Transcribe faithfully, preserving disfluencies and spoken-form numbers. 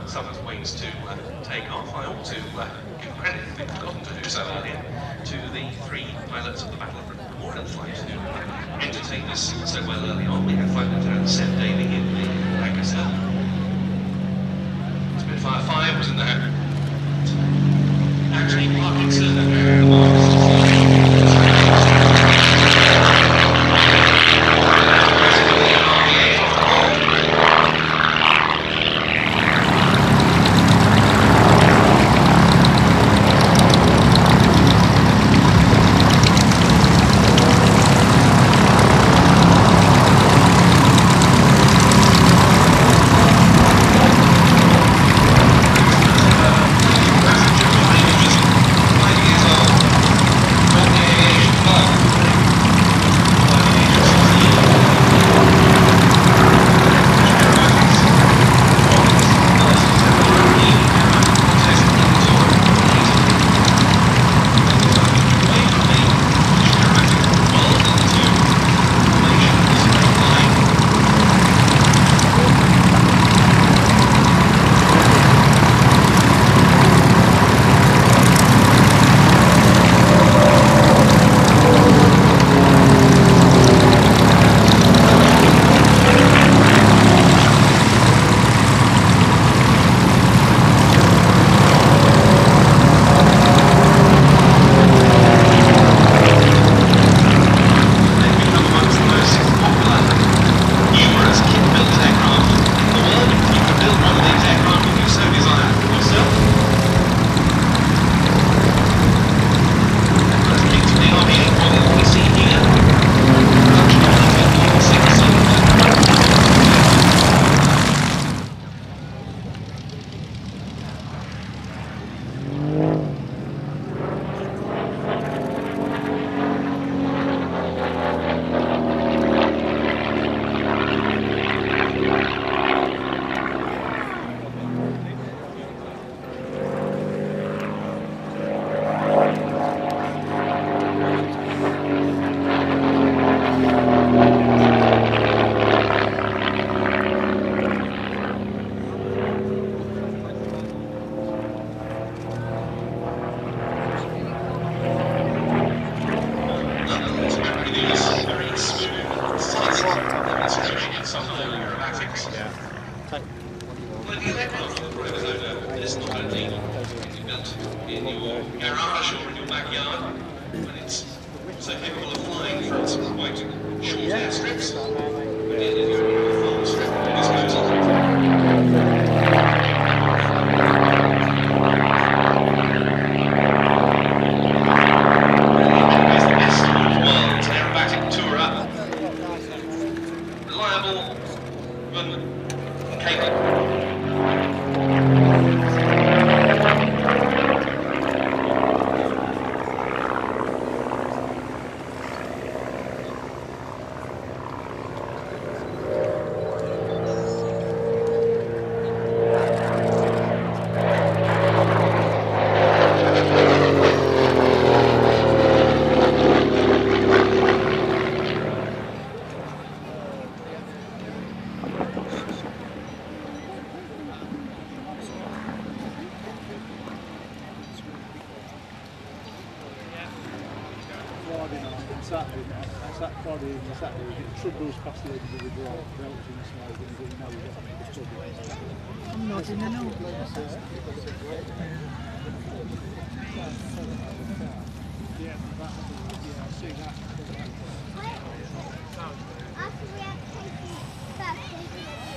uh, summer's wings to uh, take off. I ought to uh, give credit, if I've forgotten to do so earlier, to the three pilots of the Battle of Britain Memorial flight who uh, entertained us so well early on. We had Flight Lieutenant Seth Daly in the Lancaster. Spitfire five was in the hand. Actually, Parkinson and Marcus. Some of the aerobatics. Yeah. Well, the aircraft is not only built in your garage or in your backyard, but it's also capable of flying from some quite short airstrips. But if you're on a full strip at disposal. Saturday, that's that Friday and Saturday, it trundles past the edge of the draw, belts in the snow, and you know you've got to make the trouble. I'm nodding and all. Yeah, that, yeah, I see that. After we have taken that,